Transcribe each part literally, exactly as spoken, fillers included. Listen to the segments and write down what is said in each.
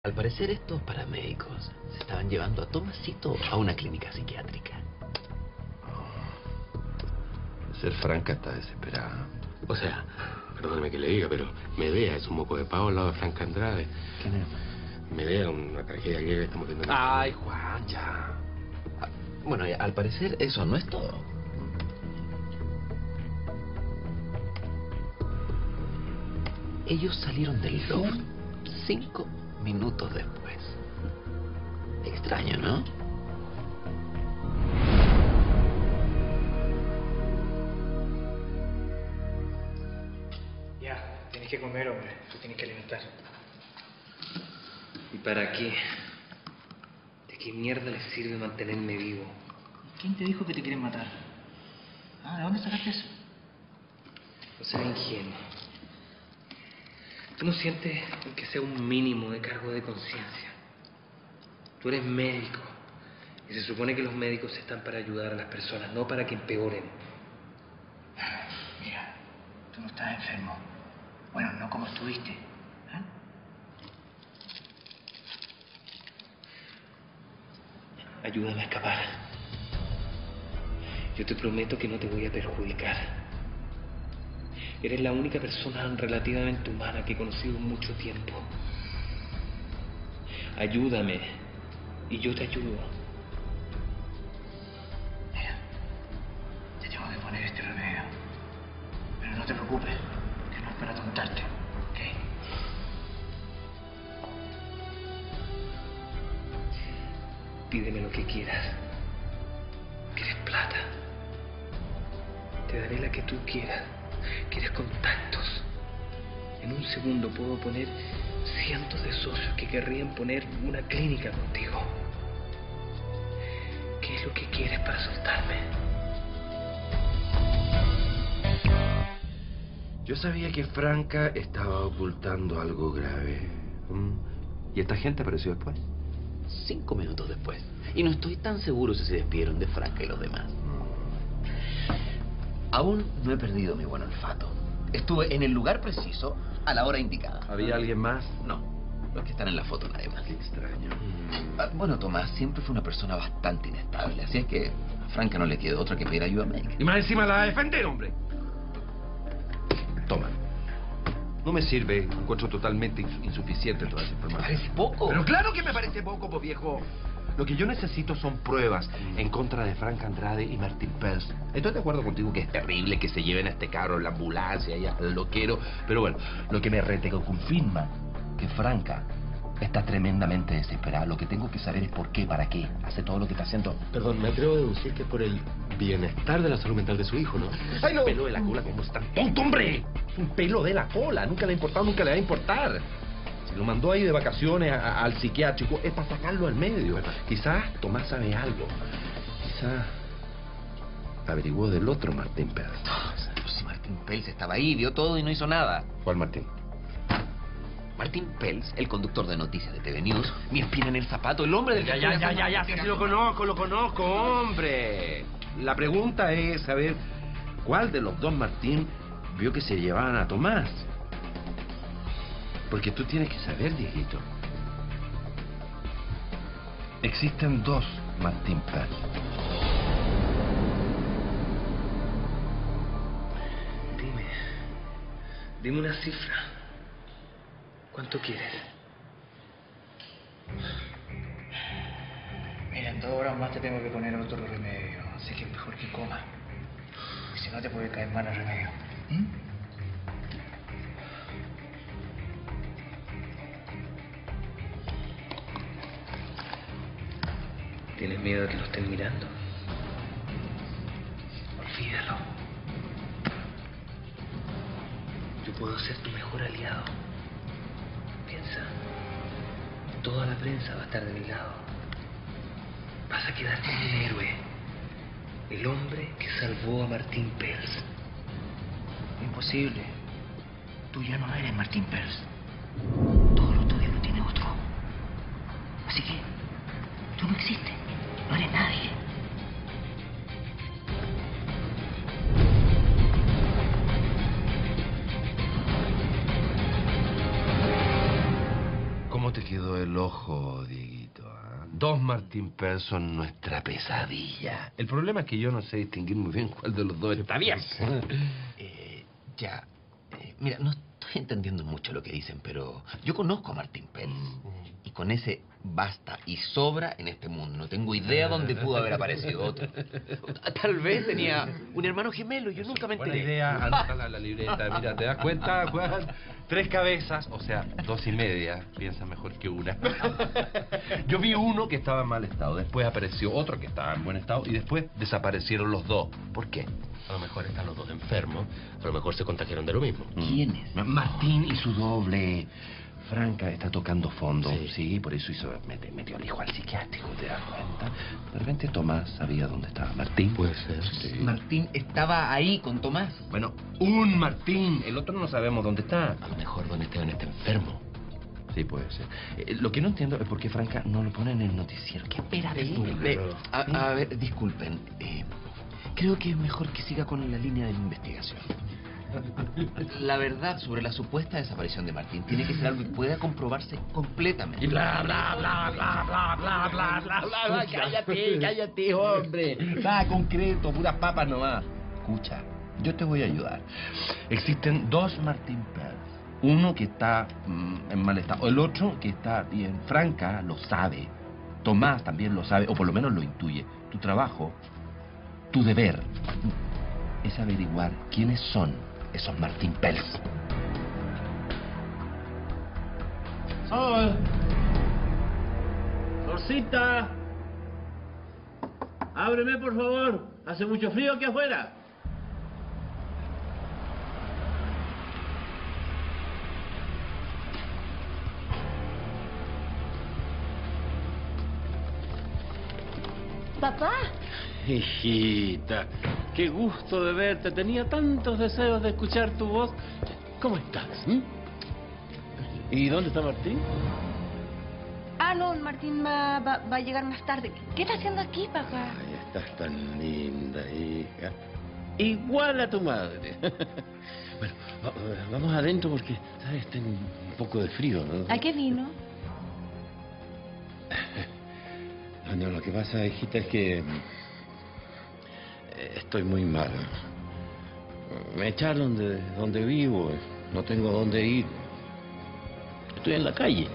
Al parecer estos paramédicos se estaban llevando a Tomasito a una clínica psiquiátrica. Ser Franca está desesperada. O sea, perdóneme que le diga, pero Medea es un moco de pavo al lado de Franca Andrade. ¿Quién es? Medea, una tragedia griega que estamos viendo. Ay, Juan, ya. Ah, bueno, y al parecer eso no es todo. Ellos salieron del loft cinco minutos después. Extraño, ¿no? Ya, tienes que comer, hombre. Tú tienes que alimentar. ¿Y para qué? ¿De qué mierda les sirve mantenerme vivo? ¿Quién te dijo que te quieren matar? Ah, ¿de dónde sacaste eso? No seas ingenuo. ¿Tú no sientes que sea un mínimo de cargo de conciencia? Tú eres médico. Y se supone que los médicos están para ayudar a las personas, no para que empeoren. Mira, tú no estás enfermo. Bueno, no como estuviste. ¿Eh? Ayúdame a escapar. Yo te prometo que no te voy a perjudicar. Eres la única persona relativamente humana que he conocido en mucho tiempo. Ayúdame y yo te ayudo. Mira, te tengo que poner este remedio. Pero no te preocupes, que no es para atontarte, ¿ok? Pídeme lo que quieras. ¿Quieres plata? Te daré la que tú quieras. ¿Quieres contactos? En un segundo puedo poner cientos de socios que querrían poner una clínica contigo. ¿Qué es lo que quieres para soltarme? Yo sabía que Franca estaba ocultando algo grave. ¿Mm? ¿Y esta gente apareció después? Cinco minutos después. Y no estoy tan seguro si se despidieron de Franca y los demás. Aún no he perdido mi buen olfato. Estuve en el lugar preciso a la hora indicada. ¿Había alguien más? No, los que están en la foto nadie más. Qué extraño. Ah, bueno, Tomás siempre fue una persona bastante inestable, así es que a Franca no le quedó otra que pedir ayuda médica. Y más encima la va a defender, hombre. Toma. No me sirve, encuentro totalmente ins- insuficiente toda esa información. ¿Parece poco? Pero claro que me parece poco, pues viejo. Lo que yo necesito son pruebas en contra de Franca Andrade y Martín Pels. Estoy de acuerdo contigo que es terrible que se lleven a este carro en la ambulancia y al loquero, pero bueno, lo que me rete que confirma que Franca está tremendamente desesperada. Lo que tengo que saber es por qué, para qué hace todo lo que está haciendo. Perdón, me atrevo a deducir que es por el bienestar de la salud mental de su hijo, ¿no? ¡Ay, no! Pelo de la cola, ¿cómo es tan tonto, hombre? Un pelo de la cola, nunca le ha importado, nunca le va a importar. Si lo mandó ahí de vacaciones a- a- al psiquiátrico, es para sacarlo al medio. Quizás Tomás sabe algo. Quizás averiguó del otro Martín Pels. Pues si Martín Pels estaba ahí, vio todo y no hizo nada. ¿Cuál Martín? Martín Pels, el conductor de noticias de T V News, mi espina en el zapato, el hombre del que Ya, ya, estoy ya, hablando. ya, ya, sí, lo conozco, lo conozco, hombre. La pregunta es saber cuál de los dos Martín vio que se llevaban a Tomás. Porque tú tienes que saber, Dieguito. Existen dos Martín Pels. Dime. Dime una cifra. ¿Cuánto quieres? Mira, en dos horas más te tengo que poner otro remedio. Así que es mejor que comas. Y si no te puede caer mal el remedio. ¿Mm? ¿Tienes miedo de que lo estén mirando? Olvídalo. Yo puedo ser tu mejor aliado. Piensa, toda la prensa va a estar de mi lado. Vas a quedar como un héroe. El hombre que salvó a Martín Pels. Imposible. Tú ya no eres Martín Pels. Todo lo tuyo lo tiene otro. Así que tú no existes. No eres nadie. ¿Cómo te quedó el ojo, Dieguito. ¿eh? Dos Martín Pearl son nuestra pesadilla. El problema es que yo no sé distinguir muy bien cuál de los dos está bien. Eh, ya. Eh, mira, no estoy entendiendo mucho lo que dicen, pero yo conozco a Martín Pérez. Y con ese basta y sobra en este mundo. No tengo idea dónde pudo haber aparecido otro. Tal vez tenía un hermano gemelo y yo nunca me enteré. Buena idea, anótala en la libreta. Mira, ¿te das cuenta, Juan? Tres cabezas, o sea, dos y media. Piensa mejor que una. Yo vi uno que estaba en mal estado. Después apareció otro que estaba en buen estado. Y después desaparecieron los dos. ¿Por qué? A lo mejor están los dos enfermos. A lo mejor se contagiaron de lo mismo. ¿Quiénes? Martín y su doble. Franca está tocando fondo, sí, Sí. por eso hizo, metió, metió al hijo al psiquiátrico, ¿te das cuenta? De repente Tomás sabía dónde estaba Martín. Puede ser. Sí. Martín estaba ahí con Tomás. Bueno, un Martín, el otro no sabemos dónde está. A lo mejor donde Esteban está enfermo. Sí, puede ser. Eh, lo que no entiendo es por qué Franca no lo pone en el noticiero. ¿Qué espera de él? Eh, a, a ver, disculpen. Eh, creo que es mejor que siga con la línea de la investigación. La verdad sobre la supuesta desaparición de Martín tiene que ser algo que pueda comprobarse completamente. Y bla, bla, bla, bla, bla, bla, bla, bla, bla, bla. Cállate, cállate, hombre. Va, concreto, puras papas nomás. Escucha, yo te voy a ayudar. Existen dos Martín Pérez. Uno que está mm, en mal estado, el otro que está bien. Franca lo sabe. Tomás también lo sabe, o por lo menos lo intuye. Tu trabajo, tu deber, es averiguar quiénes son esos Martín Pels. Sol. Solcita. Ábreme, por favor. Hace mucho frío aquí afuera. Papá, Hijita, qué gusto de verte. Tenía tantos deseos de escuchar tu voz. ¿Cómo estás? ¿Mm? ¿Y dónde está Martín? ah no, Martín va, va, va a llegar más tarde. ¿Qué está haciendo aquí, papá? Ay, estás tan linda, hija. Igual a tu madre. Bueno, va- vamos adentro porque, ¿sabes? Tengo un poco de frío, ¿no? ¿A qué vino? No, no, lo que pasa, hijita, es que eh, estoy muy mal. Me echaron de donde vivo, no tengo dónde ir. Estoy en la calle.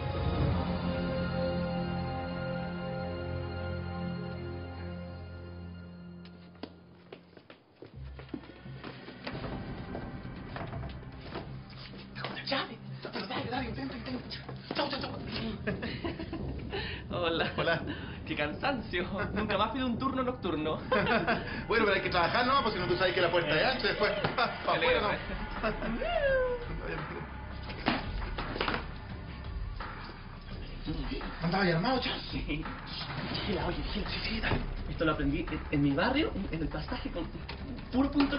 Hola. Hola. Qué cansancio. Nunca más pido un turno nocturno. Bueno, pero hay que trabajar, ¿no? Pues si no, tú sabes que la puerta es ancha, después... pa afuera, ¿no? ¿Andaba ya armado, ya? Sí. Gila, oye, Gila, sí, sí, dale. Esto lo aprendí en, en mi barrio, en el pasaje, con puro punto.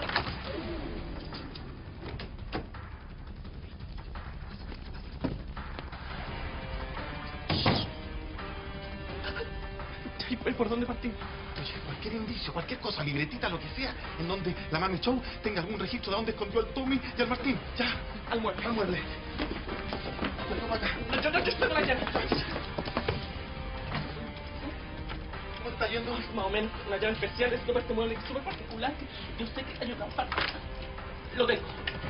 Ay, ¿por dónde partí? Oye, cualquier indicio, cualquier cosa, libretita, lo que sea, en donde la Mami Show tenga algún registro de dónde escondió al Tommy y al Martín. Ya, Al mueble. al mueble. Venga para acá. No, yo, no, yo estoy mañana. ¿Cómo está yendo? Más o menos, una llave especial, es súper este mueble, súper particular, que yo sé que ayuda a trabajar. Lo tengo.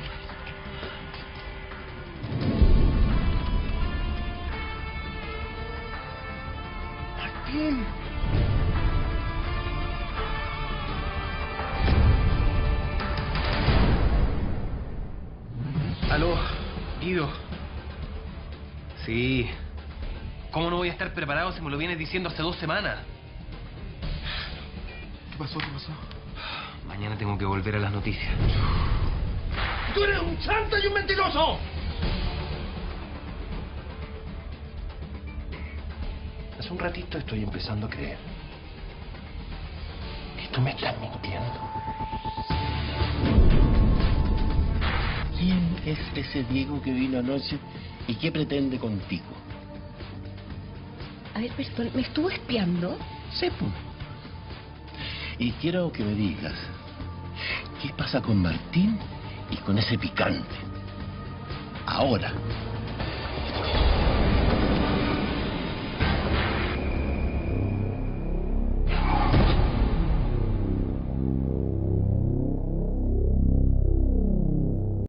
Martín. Aló, Guido. Sí. ¿Cómo no voy a estar preparado si me lo vienes diciendo hace dos semanas? ¿Qué pasó? ¿Qué pasó? Mañana tengo que volver a las noticias. ¡Tú eres un chanta y un mentiroso! Hace un ratito estoy empezando a creer que tú me estás mintiendo. ¿Quién es ese Diego que vino anoche y qué pretende contigo? A ver, perdón, ¿me estuvo espiando? Sepo. Y quiero que me digas, ¿qué pasa con Martín y con ese picante? Ahora.